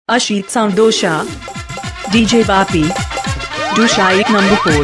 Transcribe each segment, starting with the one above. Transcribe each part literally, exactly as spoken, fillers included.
Ashit Sound Dosha, D J Bapi, Dusha ek number four.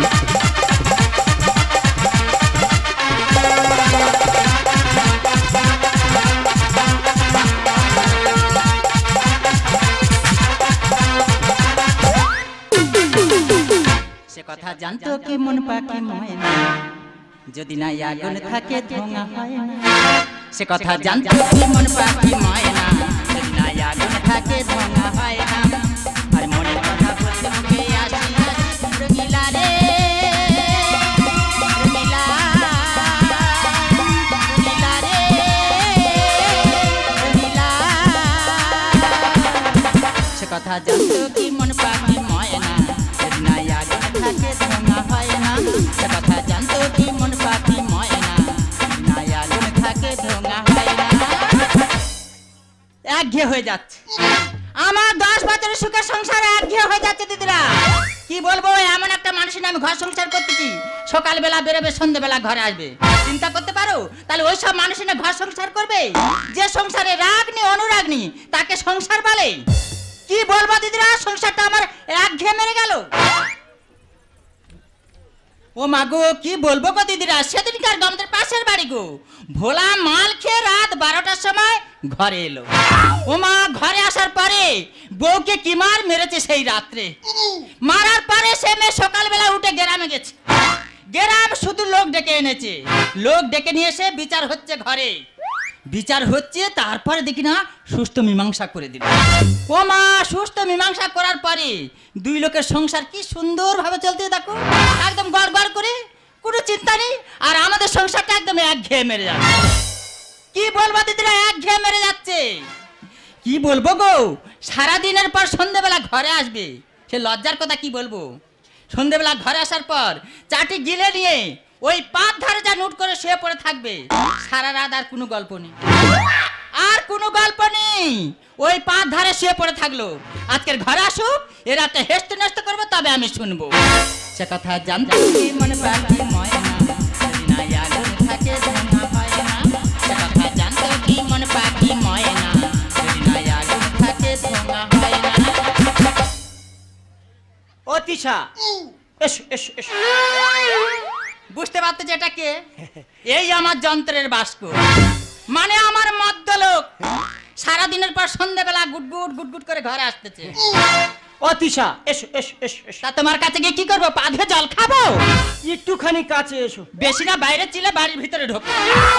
সে কথা জানতো কি মন পাখি ময়না যদি না আগুন থাকে ধোঁয়া হয় না সে কথা জানতো কি মন পাখি ময়না যদি না আগুন থাকে ধোঁয়া হয় না আর মনের কথা বলতে মুখে আসি রঙিলা রে রঙিলা রঙিলা রে রঙিলা সে কথা জানতো কি মন পাখি ময়না যদি না আগুন থাকে ধোঁয়া হয় না সে কথা জানতো কি মন পাখি ময়না না আগুন থাকে ধোঁয়া হয় না একঘেয়ে হয়ে যাচ্ছে আমার দশ বছরের সুখের সংসার একঘেয়ে হয়ে যাচ্ছে দিদিরা কি বলবো এমন একটা মানুষের আমি ঘর সংসার করতেছি সকালবেলা বেরোবে সন্ধ্যেবেলা ঘরে আসবে চিন্তা করতে পারো তাহলে ওই সব মানুষের ঘর সংসার করবে যে সংসারে রাগ নেই অনুরাগ নেই তাকে সংসার বলে কি বলবো দিদিরা সংসারটা আমার একঘেয়ে মেরে গেল ও মা গো কি বলবো গো দিদিরা সেদিনকার আমাদের পাশের বাড়ি গো ভোলা মাল খেয়ে রাত বারোটার সময় ঘরে এলো ও মা ঘরে আসার পরে বউকে কি মার মেরেছে সেই রাত্রে মারার পরে সে মেয়ে সকালবেলা উঠে গ্রামে গেছে গ্রাম শুধু লোক ডেকে এনেছে লোক ডেকে নিয়ে এসে বিচার হচ্ছে ঘরে বিচার হচ্ছে তারপরে দেখি না সুস্থ মীমাংসা করে দিল ও মা সুস্থ মীমাংসা করার পরে দুই লোকের সংসার কি সুন্দর ভাবে চলতে দেখো একদম গড় গড় করে কোনো চিন্তা নেই আর আমাদের সংসারটা একদম একঘেয়ে মেরে যাচ্ছে কি বলবো দিদিরা একঘেয়ে মেরে যাচ্ছে কি বলবো গো সারাদিনের পর সন্ধ্যেবেলা ঘরে আসবে সে লজ্জার কথা কি বলবো সন্ধ্যেবেলা ঘরে আসার পর চাটি গিলে নিয়ে ওই পাত ধারে যা নোট করে শুয়ে পড়ে থাকবে সারা রাত আর কোনো গল্প নেই আর কোনো গল্প নেই ওই পাত ধারে শুয়ে পড়ে থাকলো আজকের ঘরে আসুক এ রাতে হেসতে নষ্ট করবো তবে আমি শুনবো সে কথা জানতে মনে পাখি ময়না যদি না আগুন থাকে ধোঁয়া হয় না সে কথা জানতে কি মনে পাখি ময়না যদি না আগুন থাকে ধোঁয়া হয় না ও তিশা এসো এসো এসো বুঝতে পারতো যে এটা কে এই আমার যন্ত্রের বাস্ক মানে আমার মদ্য লোক সারাদিনের পর সন্ধ্যেবেলা গুটগুট গুটগুট করে ঘরে আসতেছে ও তিশা এসো এসো এসো তা তোমার কাছে গিয়ে কি করবো পা ধুয়ে জল খাবো একটুখানি কাছে এসো বেশি না বাইরে ছিলে বাড়ির ভিতরে ঢোকো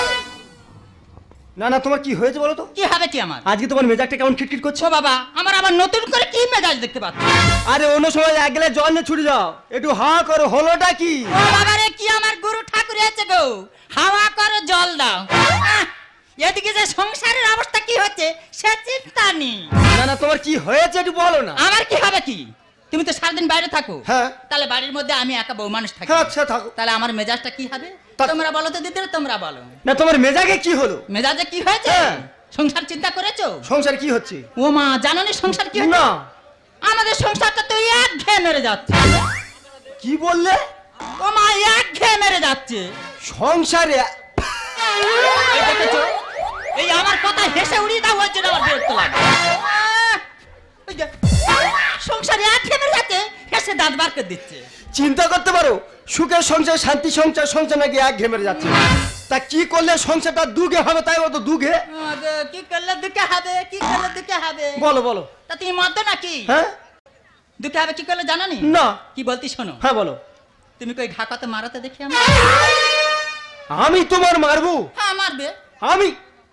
না না তোমার কি হয়েছে বলো তো কি হবে কি আমার আজকে তোমার মেজাজটা কেমন খিটখিট করছে ও বাবা আমার আবার নতুন করে কি মেজাজ দেখতে পাচ্ছ আরে অন্য সময় এক গেলে জল নিয়ে ছুটে যাও একটু হা করো হলোটা কি ও বাবা রে কি আমার গুরু ঠাকুর আছে গো হাওয়া করো জল দাও এদিকে যে সংসারের অবস্থা কি হচ্ছে সে চিন্তা নেই না না তোমার কি হয়েছে একটু বলো না আমার কি হবে কি তুমি তো সারাদিন বাইরে থাকো হ্যাঁ তাহলে বাড়ির মধ্যে আমি একা বউ মানুষ থাকি আচ্ছা থাকো তাহলে আমার মেজাজটা কি হবে তোমরা বলো তো দিদি তোমরা বলো না তোমার মেজাজে কি হলো মেজাজে কি হয়েছে সংসার চিন্তা করেছো সংসার কি হচ্ছে ও মা জানো না সংসার কি হচ্ছে না আমাদের সংসারটা তো একঘেয়ে মেরে যাচ্ছে কি বললে ও মা একঘেয়ে মেরে যাচ্ছে সংসারে এই দেখেছো এই আমার কথা হেসে উড়িয়ে দাও হচ্ছে না আমার বিরক্ত লাগে ওই যে সংসারে একঘেয়ে মেরে যাচ্ছে হেসে দাঁত বার করে দিচ্ছে চিন্তা করতে পারো সুখের সংসার শান্তি সংসার সংসার নাকি এক ঘেমে যাচ্ছে তা কি করলে সংসারটা দুগে হবে তাই বলতো দুগে কি করলে দুকে হবে কি করলে দুকে হবে বলো বলো তা তুমি মত নাকি হ্যাঁ দুকে হবে কি করলে জানো নি না কি বলতি শোনো হ্যাঁ বলো তুমি কই ঘা কত মারাতে দেখি আমি আমি তোমার মারবো হ্যাঁ মারবে আমি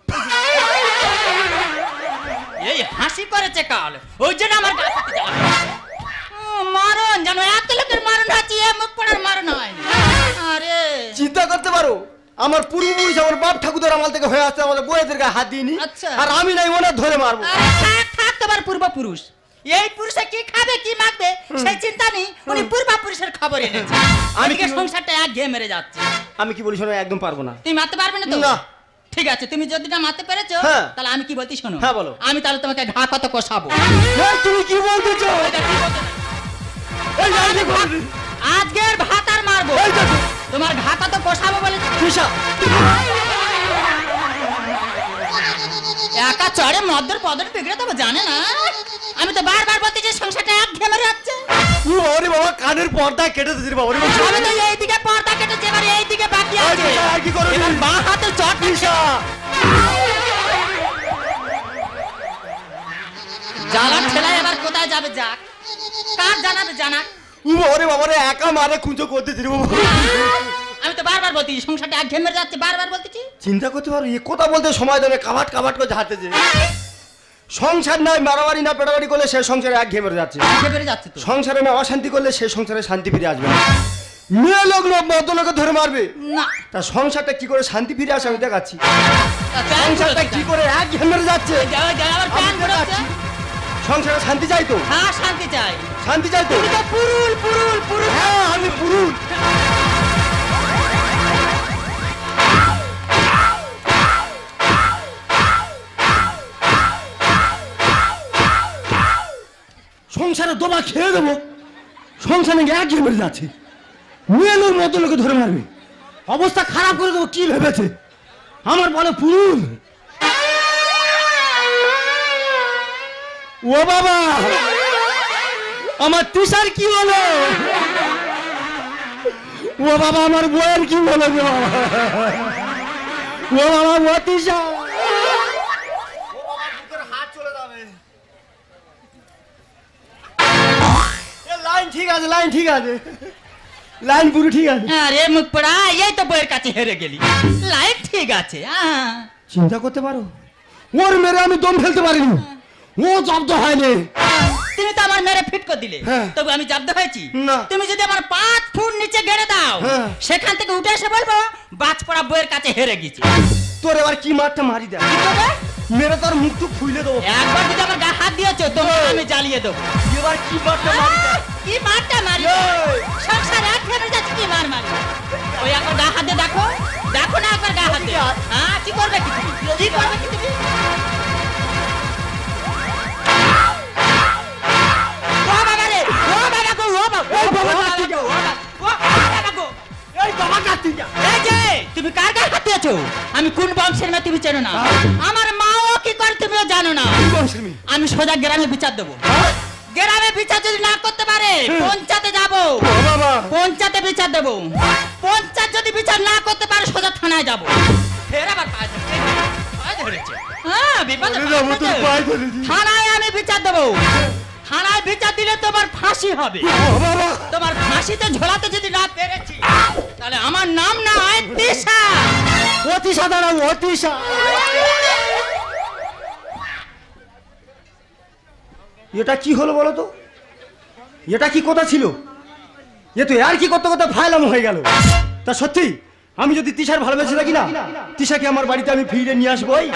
এই হাসি করেছে কাল ওই জন্য আমার গা কাটতে যাবে মারণ জানো এত লোকের মারণ আছে এ মুখ পড়ার মারণ হয় আরে চিন্তা করতে পারো আমার পূর্বপুরুষ আমার বাপ ঠাকুরদার আমল থেকে হয়ে আসছে আমাদের বউয়েদের গায়ে হাত দিইনি আর আমি নাই ওনা ধরে মারবো আরে থাক থাক তোমার পূর্বপুরুষ এই পুরুষে কি খাবে কি মাখবে সেই চিন্তা নেই উনি পূর্বপুরুষের খবর এনেছে আমি কি সংসারটা এক ঘেয়ে মেরে যাচ্ছে আমি কি বলি শোনো একদম পারবো না তুমি মারতে পারবে না তো না ঠিক আছে তুমি যদি না মারতে পেরেছো তাহলে আমি কি বলতি শোনো হ্যাঁ বলো আমি তাহলে তোমাকে ঘা কত কষাবো তুমি কি বলতেছো আজকের ভাত আর মারবো তোমার ঘা কত কষাবো বলে একা চড়ে মদ্দর পদর বিগড়ে তবে জানে না আমি তো বারবার বলতেছি সংসারটা এক ঘেমে যাচ্ছে। ওরে বাবা কানের পর্দা কেটে দিয়েছি রে বাবা। ওরে বাবা আমি তো এইদিকে পর্দা কেটেছি, এবার এইদিকে বাকি আছে। আর কি করবি? এবার বাঁ হাতে চট তৃষা জ্বালা ঠেলায় এবার কোথায় যাবে যাক, কার জানাবে জানাক। ওরে বাবা রে একা মারে খুঁজো করতেছি রে বাবা। আমি তো বারবার বলতেছি সংসারটা এক ঘেমে যাচ্ছে, বারবার বলতেছি। চিন্তা করতে পারো এ কথা বলতে সময় দেবে কাবাট কাবাট করে ঝাড়তেছে। সংসার নাই মারামারি না পেটাবাড়ি করলে সে সংসারে এক ঘেমে যাচ্ছে। ঘেমে যাচ্ছে তো। সংসারে না অশান্তি করলে সে সংসারে শান্তি ফিরে আসবে না। মেয়ে লোক লোক মদ লোকে ধরে মারবে না, তা সংসারটা কি করে শান্তি ফিরে আসে আমি দেখাচ্ছি। সংসারটা সংসারটা কি করে এক ঘেমে যাচ্ছে যাও যাও আবার প্যান পড়ছে। সংসারে শান্তি চাই তো? হ্যাঁ শান্তি চাই। শান্তি চাই তো? তুমি তো পুরুল পুরুল পুরুল। হ্যাঁ আমি পুরুল। সংসারে দোবা খেয়ে দেবো, সংসারে এক ঘেমে যাচ্ছে। মেয়ে লোক মতো লোকে ধরে মারবে, অবস্থা খারাপ করে দেবো। কি ভেবেছে আমার বলে পুরুল? ও বাবা আমার তৃষার কি হলো? ও বাবা আমার বউয়ের কি হলো গো? ও বাবা ও তৃষা হাত চলে যাবে। লাইন ঠিক আছে, লাইন ঠিক আছে, লাইন পুরো ঠিক আছে। আরে মুখ পড়া, এই তো বইয়ের কাছে হেরে গেলি। লাইফ ঠিক আছে। আহ। চিন্তা করতে পারো ওর মেরে আমি দম ফেলতে পারিনি, ও জব্দ হয়নি। তুমি তো আমার মেরে ফিট করে দিলে, হ্যাঁ। তবে আমি জব্দ হয়েছি না। তুমি যদি আমার পাঁচ ফুট নিচে গেড়ে দাও, হ্যাঁ। সেখান থেকে উঠে এসে বলবো বাজ পড়া বইয়ের কাছে হেরে গেছি। তোর এবার কি মারটা মারি দেয়, কি করবে? মেরে তোর মুখ টুক ফুলে দেবো। একবার যদি আমার গায়ে হাত দিয়েছো তোমাকে আমি জ্বালিয়ে দেবো। এবার কি মারটা মারি দেয়? কি মারটা মারি? এই! সংসার এক ঘেমে যাচ্ছে, কি মার মারি? ওই একবার গা হাত দিয়ে দেখো, দেখো না একবার গা হাত দিয়ে। হ্যাঁ কি করবে কি তুমি? কি করবে কি তুমি? ও বাবা রে, ও বাবা গো, ও বাবা, এই বাবা ও কার্তিক, গো, ও বাবা, ও বাবা গো। এই বাবা কার্তিক, এই যে তুমি কার গায়ে হাত দিয়েছো? আমি কোন বংশের মেয়ে তুমি চেনো না, আমার মাও কি করে তুমিও জানো না। কি বংশের মেয়ে? আমি সোজা গ্রামে বিচার দেবো। গ্রামে বিচার যদি না করতে পারে পঞ্চায়েতে যাবো, ও বাবা পঞ্চায়েতে বিচার দেবো। পঞ্চায়েত যদি বিচার না করতে পারে সোজা থানায় যাবো। ফের আবার পায়ে ধরেছে, পায়ে ধরেছে। হ্যাঁ বিপদে ওরে বাবা, তুই পায়ে পড়েছে। ধরেছিস। থানায় আমি বিচার দেবো। থানায় বিচার দিলে তোমার ফাঁসি হবে। ও বাবা তোমার ফাঁসিতে ঝোলাতে যদি না পেরেছি তাহলে আমার নাম না হয় তৃষা। অতিশা দাঁড়াও, অতিশা। এটা কি হলো বলো তো? এটা কি কথা ছিল? এ তো আর কি করতে করতে ফাইলাম হয়ে গেল। তা সত্যি আমি যদি তৃষার ভালোবেসে থাকি না, তৃষাকে আমার বাড়িতে আমি ফিরে নিয়ে আসবোই।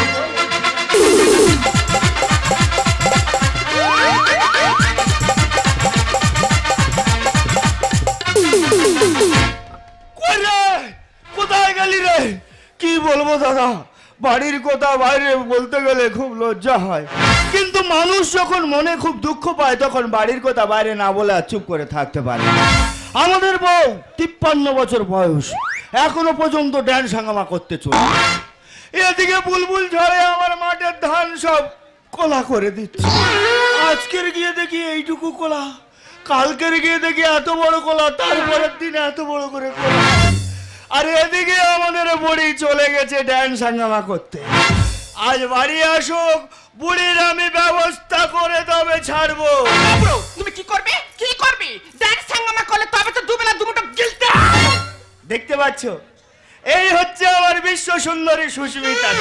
কোথায় গেলি রে? কি বলবো দাদা, বাড়ির কথা বাইরে বলতে গেলে খুব লজ্জা হয়, কিন্তু মানুষ যখন মনে খুব দুঃখ পায় তখন বাড়ির কথা বাইরে না বলে আর চুপ করে থাকতে পারে না। আমাদের বউ তিপ্পান্ন বছর বয়স, এখনো পর্যন্ত ড্যান্স হাঙ্গামা করতে চলে। এদিকে বুলবুল ঝড়ে আমার মাঠের ধান সব কোলা করে দিচ্ছে। আজকের গিয়ে দেখি এইটুকু কোলা, কালকের গিয়ে দেখি এত বড় কোলা, তারপরের দিন এত বড় করে কোলা। আর এদিকে আমাদের বুড়ি চলে গেছে ড্যান্স হাঙ্গামা করতে। আজ বাড়ি আসুক, বুড়ির আমি ব্যবস্থা করে তবে ছাড়বো। তুমি কি করবে? কি করবে? ড্যান্স হাঙ্গামা করলে তবে তো দুবেলা দুমুটো গিলতে। দেখতে পাচ্ছ, এই হচ্ছে আমার বিশ্ব সুন্দরী সুস্মিতা।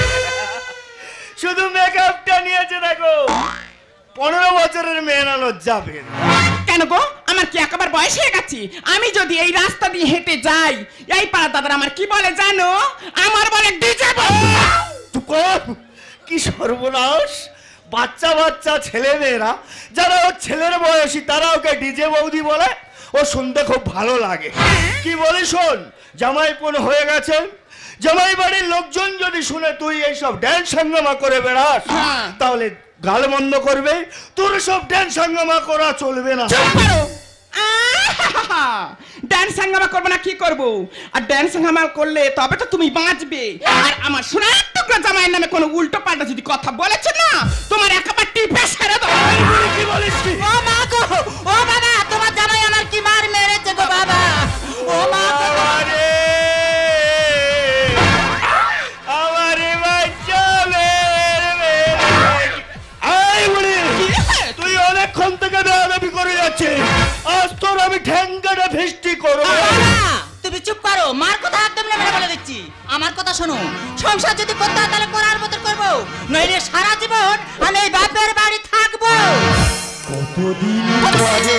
শুধু মেকআপটা নিয়েছে দেখো, পনেরো বছরের মেয়ে না লজ্জা পেয়ে। কেন গো, আমার কি একেবারে বয়স হয়ে গেছে? আমি যদি এই রাস্তা দিয়ে হেঁটে যাই, এই পাড়া দাদারা আমার কি বলে জানো? আমার বলে ডিজে। চুপ কর, কি সর্বনাশ! বাচ্চা বাচ্চা ছেলে মেয়েরা যারা ওর ছেলের বয়সী তারা ওকে ডিজে বৌদি বলে। ও শুনতে খুব ভালো লাগে। কি বলি শোন, জামাইপন হয়ে গেছে, জামাই বাড়ির লোকজন যদি শুনে তুই এইসব ড্যান্স হাঙ্গামা করে বেড়াস তাহলে গাল বন্ধ করবে, তোর সব ড্যান্স হাঙ্গামা করা চলবে না। চুপ করো। আহা! ড্যান্স হাঙ্গামা করবো না কি করবো? আর ড্যান্স হাঙ্গামা করলে তবে তো তুমি বাঁচবে। আর আমার সোনার টুকরা জামাইয়ের নামে কোনো উল্টো পাল্টা যদি কথা বলেছে না, তোমার একেবারে টিপে ছেড়ে দেবো। কি বলিস কি? ও মা গো, ও বাবা, তোমার জামাই আমার কি মার মেরেছে গো বাবা। ও মা গো, আমারে আমারে বাচ্চা মেরে মেরে। আই বলি, তুই অনেকক্ষণ থেকে দাবি করে যাচ্ছিস, আজ তোর আমি ঠ্যাঙ্গাটা ফিস্টি করবো। বাবা, তুমি চুপ করো, মার কথা একদম না মেরে বলে দিচ্ছি। আমার কথা শোনো, সংসার যদি করতে হয় তাহলে করার মতো করবো, নইলে সারা জীবন আমি এই বাপের বাড়ি থাকবো। কতদিন পরে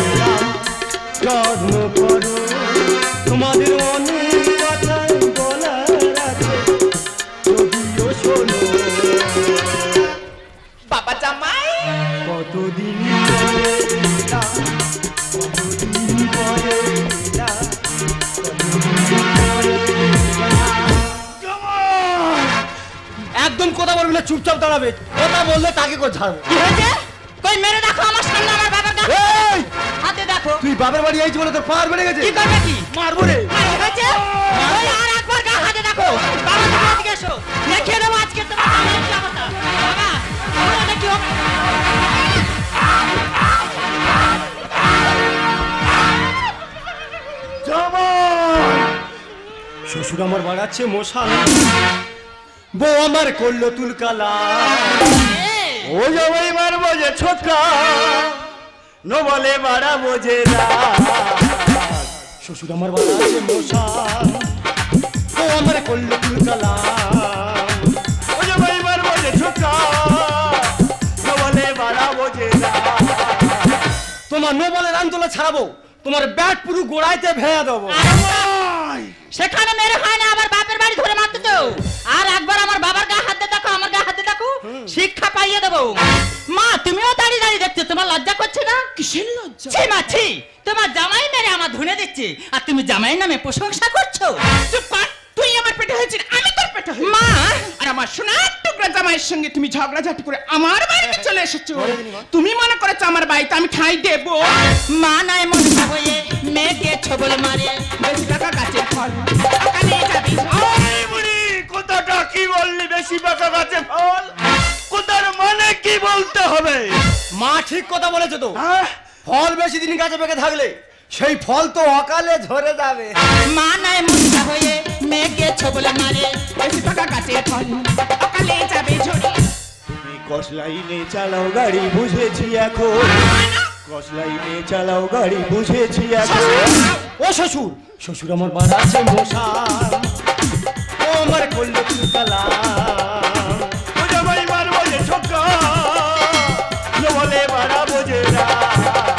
জন্ম করো, তোমাদের অনেক কথাই বলার আছে, যদিও শোনো। বাবা জামাই, কতদিন পরে এলা, কতদিন পরে এলা, কতদিন পরে এলা। একদম কথা বলবি না, চুপচাপ দাঁড়াবে। কথা বললে তাকে করে ছাড়বো। কি হয়েছে? কই মেরে দেখো আমার সামনে আমার বাবার গা। এই! হাতে দেখো। তুই বাবার বাড়ি আইছি বলে তোর পার বেড়ে গেছে। কি করবে কি? মারবো রে। কি হয়েছে? ওই আর একবার গা হাতে দেখো। বাবা তুমি এদিকে এসো। দেখিয়ে দেবো আজকে তোমার জামাইয়ের কি অবস্থা। বাবা, তুমি এটা কি হবে? জামাই! শ্বশুর আমার বাড়াচ্ছে মশাল, বউ আমার করলো তুলকালা। এই, ও জামাই মারবো যে ছোটকা, নো বলে বাড়াবো যে রাত। শ্বশুর আমার বাড়াচ্ছে মশাল, বউ আমার করলো তুলকালা। ও জামাই মারবো যে ছোটকা, নো বলে বাড়াবো যে রাত। তোমার নো বলে রামতলা ছাড়াবো, তোমার ব্যাট পুরো গোড়াইতে ভেঙে দেবো। সেখানে মেরে হয় না, আবার বাপের বাড়ি ধরে মারতে তো। আর একবার আমার বাবার গা হাতে দেখো, আমার গা হাতে দেখো, শিক্ষা পাইয়ে দেবো। মা, তুমিও দাঁড়িয়ে দাঁড়িয়ে দেখছো, তোমার লজ্জা করছে না? কিসের লজ্জা? ছি মা ছি, তোমার জামাই মেরে আমার ধুনে দিচ্ছে, আর তুমি জামাইয়ের নামে প্রশংসা করছো। চুপ কর, তুই আমার পেটে হয়েছিস, আমি তোর পেটে হয়েছি। মা, আর আমার সোনার টুকরা জামাইয়ের সঙ্গে তুমি ঝগড়াঝাটি করে আমার বাড়িতে চলে এসেছো। তুমি মনে করেছো আমার বাড়িতে আমি ঠাঁই দেবো? মা নাই মনে হয়ে মেয়েকে ছবল মারে। বেশি টাকা গাছের ফল, টাকা নিয়ে যাবি। আরে বুড়ি, কথাটা কি বললি? বেশি পাকা গাছে ফল, কথার মানে কি বলতে হবে? মা ঠিক কথা বলেছে তো। ফল বেশি দিন গাছে পেকে থাকলে সেই ফল তো অকালে ঝরে যাবে। মা নাই মনে হয়ে মেয়েকে ছবল মারে। বেশি টাকা গাছের ফল, টাকা নিয়ে যাবি ঝুড়ি। তুমি কসলাইনে চালাও গাড়ি, বুঝেছি এখন। কসলাইনে চালাও গাড়ি, বুঝেছি এখন। ও শ্বশুর, শ্বশুর আমার বাড়াচ্ছে মশাল, ও আমার করলো তুলকালা। ও জামাই মারবো যে ছোটকা, নো বলে বাড়াবো যে রাত।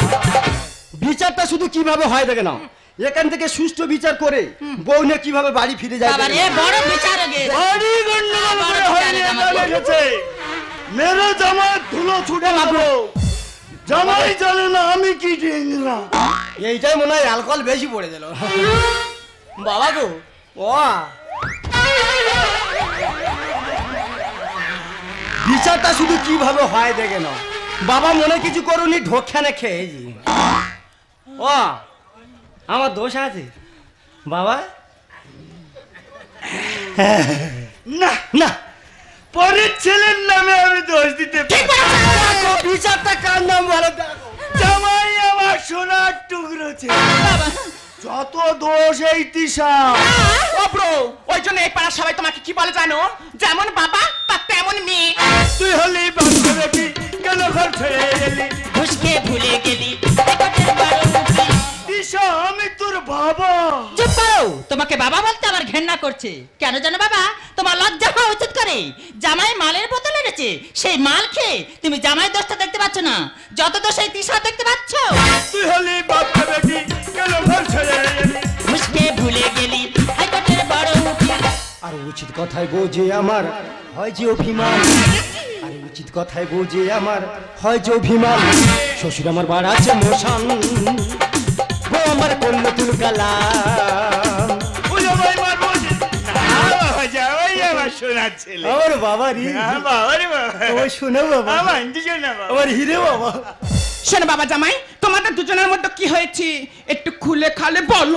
বিচারটা শুধু কিভাবে হয় দেখে নাও, এখান থেকে সুষ্ঠু বিচার করে বউ নিয়ে কিভাবে বাড়ি ফিরে যায়। বাবা রে, বড় বিচার গে। বাড়ি গন্ডগোল করে হয়নি, এটা লেগেছে। মেরে জামাই ধুলো ছুটে লাগলো, জামাই জানে না আমি কি ডেংরা। এইটাই মনে হয় অ্যালকোহল বেশি পড়ে দিল। বাবা গো, ও বিচারটা শুধু কিভাবে হয় দেখে নাও। বাবা মনে কিছু করুনি, ঢোকখানে খেয়েছি। ও আমার দোষ আছে বাবা? না না, পরের ছেলের নামে আমি দোষ দিতে পারি। বিচারটা কার নাম ভালো দেখো। জামাই আমার সোনার টুকরো ছেলে, যত দোষ এই তিশা। অপ্রো, ওই জন্য এই পাড়ার সবাই তোমাকে কি বলে জানো? যেমন বাবা তার তেমন মেয়ে। তুই হলি বাচ্চা বেটি, কেন ঘর ছেড়ে এলি? ঘুষকে ভুলে গেলি, একটের বড় মুখী। তিশা, আমি তোর বাবা। চুপ করো, তোমাকে বাবা বলতে আমার ঘেন্না করছে। কেন জানো বাবা, তোমার লজ্জা হওয়া উচিত করে। জামাই মালের বোতল এনেছে, সেই মাল খেয়ে তুমি জামাই দোষটা দেখতে পাচ্ছ না, যত দোষ এই তিশা দেখতে পাচ্ছ। তুই হলি বাচ্চা বেটি, কেন ঘর ছেড়ে এলি? ঘুষকে ভুলে গেলি, একটের বড় মুখী। আর উচিত কথাই বোঝে আমার হয় যে অভিমান। আর উচিত কথাই বোঝে আমার হয় যে অভিমান। শ্বশুর আমার বাড়াচ্ছে মশান, ও আমার করলো তুলকালা। আমার বাবা রে, আমার শোনো বাবা, আমার হিরে বাবা। শোনো বাবা জামাই, তোমাদের দুজনের মধ্যে কি হয়েছে একটু খুলে খালে বলো।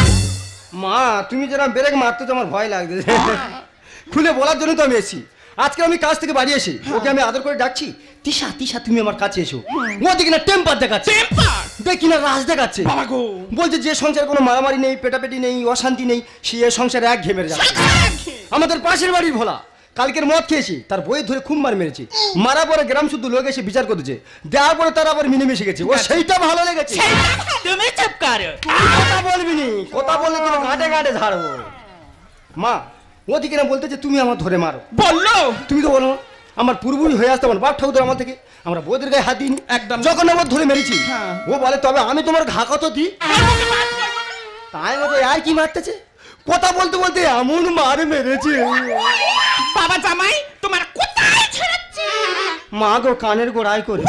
মা তুমি যেরকম ব্রেক মারতে তো আমার ভয় লাগছে। খুলে বলার জন্য তো আমি এসেছি। আজকে আমি কাজ থেকে বাড়ি এসে ওকে আমি আদর করে ডাকছি, তিশা তিশা তুমি আমার কাছে এসো। ও দেখি না টেম্পার দেখাচ্ছে, টেম্পার দেখি না রাজ দেখাচ্ছে। বাবা গো, বলছে যে সংসারে কোনো মারামারি নেই, পেটাপেটি নেই, অশান্তি নেই, সে এ সংসারে এক ঘেমের যাচ্ছে। আমাদের পাশের বাড়ির ভোলা কালকের মদ খেয়েছি, তার বই ধরে খুব মার মেরেছি। মারা পরে গ্রাম শুদ্ধ লোক এসে বিচার করতেছে, দেওয়ার পরে তারা আবার মিলেমিশে গেছে। ও সেইটা ভালো লেগেছে। তুমি চুপ করো, কথা বলবি নি, কথা বললে তোর গাঁটে গাঁটে ঝাড়বো। মা ওদিকে না বলতেছে তুমি আমার ধরে মারো। বললো তুমি তো বলো আমার পূর্বই হয়ে আসতে আমার বাপ ঠাকুর আমার থেকে, আমরা বউদের গায়ে হাত দিইনি একদম। যখন আমার ধরে মেরেছি হ্যাঁ। ও বলে তবে আমি তোমার ঘা কত দিই। তাই মতো আর কি মারতেছে, কথা বলতে বলতে এমন মার মেরেছে। বাবা জামাই তোমার কোথায় ছেড়েছে? মা গো কানের গোড়ায় করে।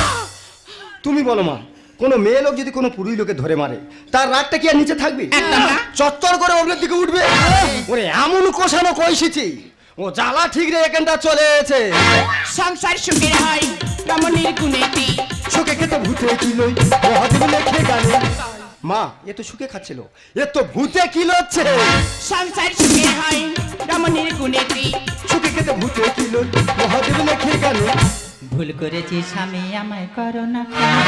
তুমি বলো মা, কোনো মেয়ে লোক যদি কোনো পুরুষ লোকে ধরে মারে তার রাগটা কি আর নিচে থাকবে? একদম না। চচ্চর করে ওর দিকে উঠবে। ওরে এমন কোষানো কইসেছি ও জ্বালা ঠিক রে এখানটা চলে এসেছে। সংসার সুখের হয় রমণীর গুণেতি, সুখে খেতে ভূতে কিলো মহাদেব লেখে গানে। মা এ তো সুখে খাচ্ছিল, এ তো ভূতে কিলোচ্ছে। সংসার সুখের হয় রমণীর গুণেতি, সুখে খেতে ভূতে কিলো মহাদেব লেখে গানে। ভুল করেছি স্বামী আমায় করো না,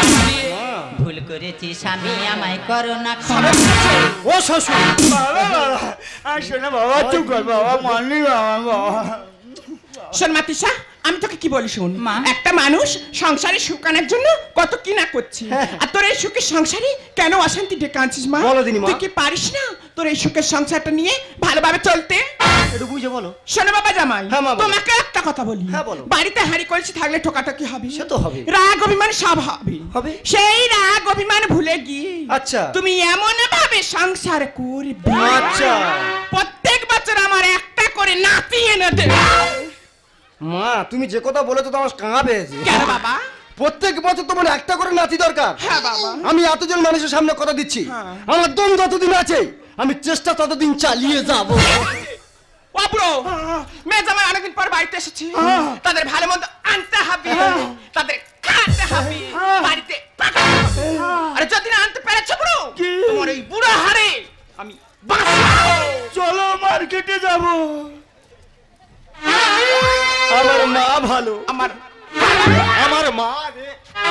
ভুল করেছি স্বামী আমায় করো না। ও শ্বশুর বাবা বাবা আসো না বাবা, চুপ কর বাবা, মানলি বাবা বাবা। শোন মাতিসা, আমি তোকে কি বলি শোন, মা। একটা মানুষ সংসারে সুখ আনার জন্য কত কি না করছে, আর তোর এই সুখের সংসারে কেন অশান্তি ডেকে আনছিস মা? বলো দিনি মা। তুই কি পারিস না তোর এই সুখের সংসারটা নিয়ে ভালোভাবে চলতে? একটু বুঝে বলো। শোনো বাবা জামাই, হ্যাঁ, মা, বলো। তোমাকে একটা কথা বলি, হ্যাঁ, বলো। বাড়িতে হাঁড়ি কলসি থাকলে ঠোকাটাকি হবে, সে তো হবে। রাগ অভিমান সব হবে হবে। সেই রাগ অভিমান ভুলে গিয়ে আচ্ছা। তুমি এমন ভাবে সংসার করবে, আচ্ছা। প্রত্যেক বছর আমার একটা করে নাতি এনে দেবে। মা তুমি যে কথা বলে তো আমার কাঁপা পেয়েছে। কেন বাবা? প্রত্যেক বছর তোমার একটা করে নাতি দরকার। হ্যাঁ বাবা। আমি এতজন মানুষের সামনে কথা দিচ্ছি, হ্যাঁ। আমার দম যতদিন আছে আমি চেষ্টা ততদিন চালিয়ে যাব। বাবুরো, মেয়ে জামাই অনেকদিন পর বাড়িতে এসেছে, তাদের ভালো মন্দ আনতে হবে, তাদের খাওয়াতে হবে, বাড়িতে পাঠাতে হবে। আরে যদি না আনতে পেরেছো বুড়ো, তোমার এই বুড়ো হাড়ে আমি বাঁচাবো। চলো মার্কেটে যাব। আমার মা ভালো, আমার আমার মা রে।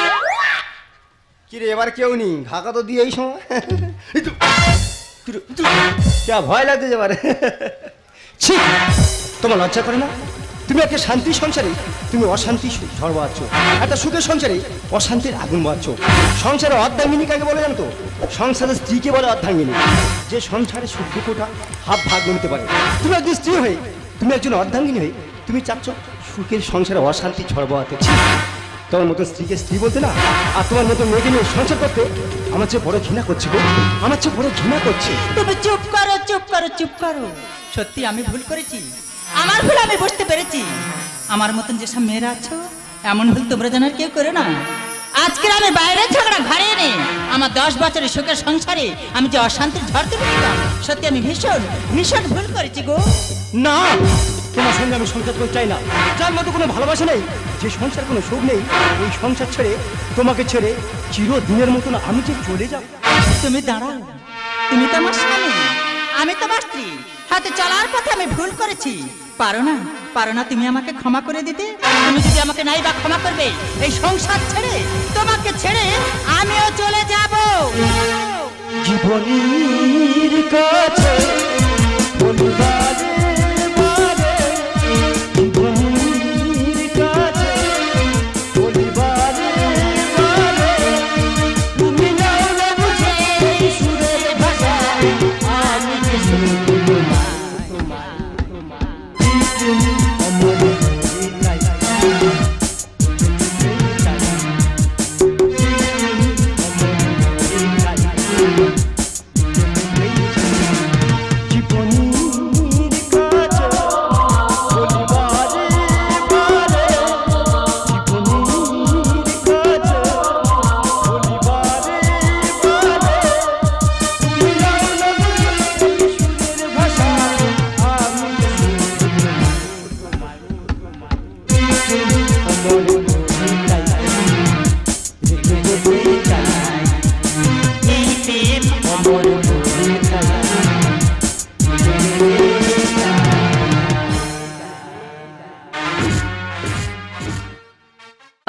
কি রে এবার কেউ নেই, ঘাকা তো দিয়ে এই সময়। এই তো, কি রে, যা ভয় লাগছে এবারে। ছি, তোমার লজ্জা করে না? তুমি একটা শান্তি সংসারে তুমি অশান্তি ঝড় বাচ্ছ, একটা সুখের সংসারে অশান্তির আগুন বাচ্ছ। সংসারে অর্ধাঙ্গিনী কাকে বলে জানো তো? সংসারের স্ত্রীকে বলে অর্ধাঙ্গিনী, যে সংসারে সুখ দুঃখটা হাফ ভাগ নিতে পারে। তুমি একজন স্ত্রী হয়ে, তুমি একজন অর্ধাঙ্গিনী হয়ে তুমি চাচ্ছ সুখের সংসারে অশান্তি ঝড় বাওয়াতে। তোমার মতো স্ত্রীকে স্ত্রী বলতে না, আর তোমার মতো মেয়েকে নিয়ে সংসার করতে আমার চেয়ে বড় ঘৃণা করছে গো, আমার চেয়ে বড় ঘৃণা করছে। তুমি চুপ করো, চুপ করো, চুপ করো। সত্যি আমি ভুল করেছি, আমার ভুল আমি বুঝতে পেরেছি। আমার মতন যেসব মেয়েরা আছো এমন ভুল তোমরা যেন আর কেউ করে না। আজকে আমি বাইরে ঝগড়া ঘরে এনে আমার দশ বছরের সুখের সংসারে আমি যে অশান্তির ঝড় তুলেছিলাম, সত্যি আমি ভীষণ ভীষণ ভুল করেছি গো। না, তোমার সঙ্গে আমি সংসার করতে চাই না। যার মতো কোনো ভালোবাসা নেই, যে সংসার কোনো সুখ নেই, ওই সংসার ছেড়ে তোমাকে ছেড়ে চিরদিনের মতন আমি যে চলে যাব। তুমি দাঁড়াও, তুমি তো আমার স্বামী, আমি তোমার স্ত্রী। হয়তো চলার পথে আমি ভুল করেছি, পারো না পারো না তুমি আমাকে ক্ষমা করে দিতে? তুমি যদি আমাকে নাই বা ক্ষমা করবে, এই সংসার ছেড়ে তোমাকে ছেড়ে আমিও চলে যাব। জীবনের কাছে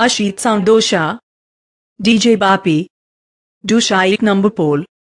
Ashit Sound Dosha, D J Bapi, Dusha एक number pole.